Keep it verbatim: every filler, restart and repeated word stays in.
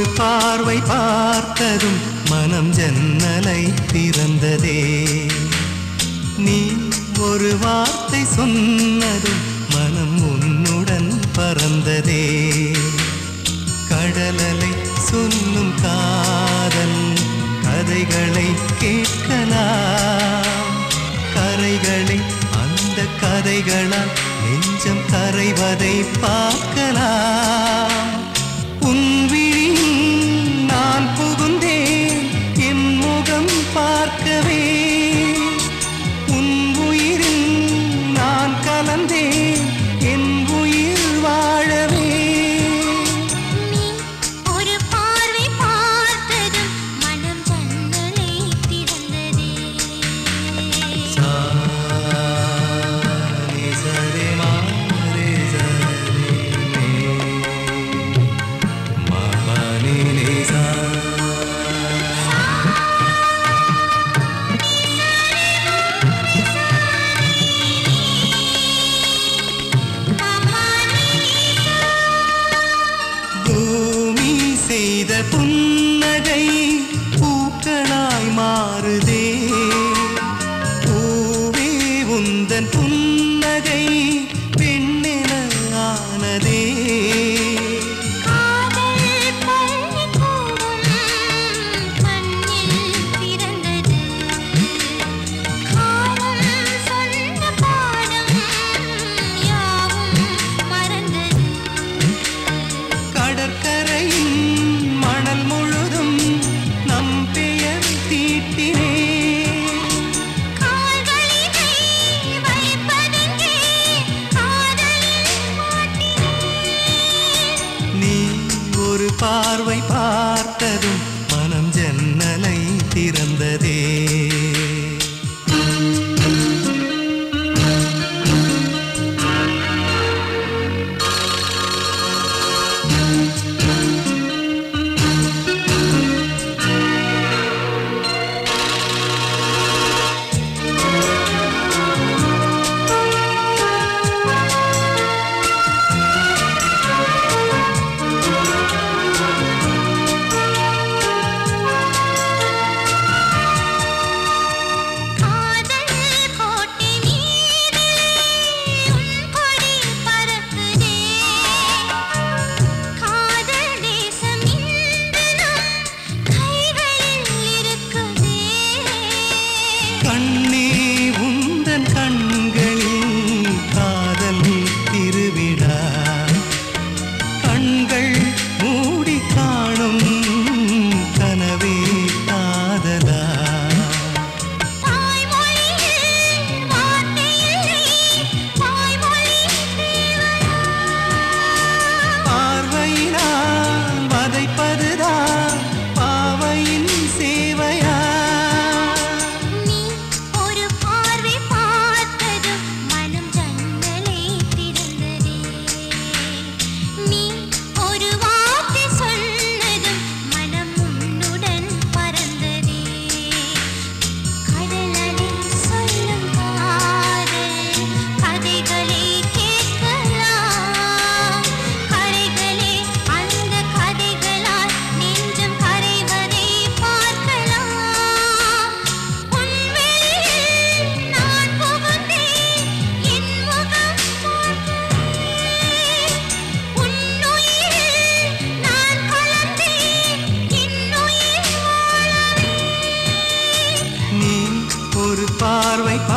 பார்வை பார்த்ததும் மனம் ஜன்னலை திறந்ததே. நீ ஒரு வார்த்தை சொன்னதும் மனம் உன்னுடன் பறந்ததே. கடலலை சொல்லும் காதல் கதைகளை கேட்கலாம். கரைகளை அந்த கதைகளால் நெஞ்சம் கரைவதை பார்க்கலாம். உன் விழியில் நான் புகுந்தேன் என் முகம் பார்க்கவே. உன் உயிரில் நான் கலந்தேன் என் உயிர் வாழவே. செய்த புன்னகை பூக்களாய் மாறுதே. பூவே உந்தன் புன்னகை பெண்ணென ஆனதே. ஒரு பார்வை பார்த்ததும் மனம் ஜன்னலை திறந்ததே. கண்ணே உந்தன் கண்களில் காதல் திருவிழா. கண்கள் மூடி காணும் கனவே காதலா. பார்வையினால் வதைப்பதுதான் பாவையின் சேவையா. ஒரு பார்வை